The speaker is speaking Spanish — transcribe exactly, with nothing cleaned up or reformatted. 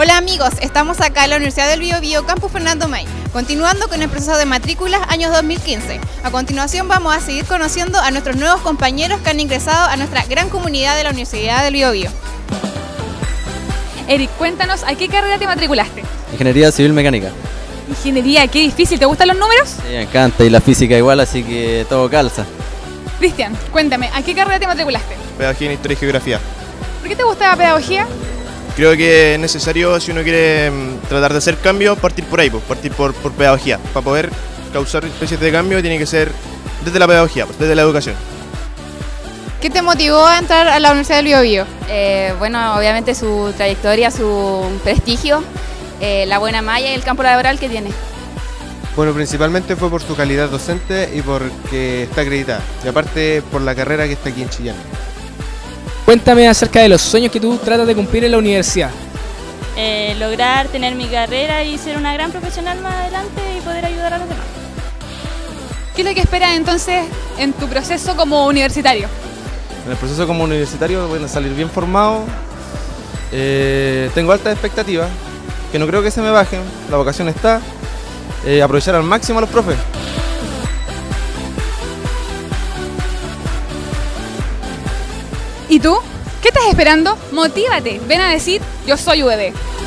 Hola amigos, estamos acá en la Universidad del Biobío, Campus Fernando May, continuando con el proceso de matrículas años dos mil quince. A continuación vamos a seguir conociendo a nuestros nuevos compañeros que han ingresado a nuestra gran comunidad de la Universidad del Biobío. Eric, cuéntanos, ¿a qué carrera te matriculaste? Ingeniería Civil Mecánica. Ingeniería, qué difícil, ¿te gustan los números? Sí, me encanta, y la física igual, así que todo calza. Cristian, cuéntame, ¿a qué carrera te matriculaste? Pedagogía en Historia y Geografía. ¿Por qué te gusta la pedagogía? Creo que es necesario, si uno quiere mm, tratar de hacer cambios, partir por ahí, pues, partir por, por pedagogía. Para poder causar especies de cambio tiene que ser desde la pedagogía, pues, desde la educación. ¿Qué te motivó a entrar a la Universidad del Biobío? Eh, bueno, obviamente su trayectoria, su prestigio, eh, la buena malla y el campo laboral que tiene. Bueno, principalmente fue por su calidad docente y porque está acreditada. Y aparte por la carrera que está aquí en Chillán. Cuéntame acerca de los sueños que tú tratas de cumplir en la universidad. Eh, lograr tener mi carrera y ser una gran profesional más adelante y poder ayudar a los demás. ¿Qué es lo que esperas entonces en tu proceso como universitario? En el proceso como universitario voy a salir bien formado. Eh, tengo altas expectativas, que no creo que se me bajen. La vocación está. Eh, aprovechar al máximo a los profes. ¿Y tú? ¿Qué estás esperando? Motívate, ven a decir, yo soy U D B.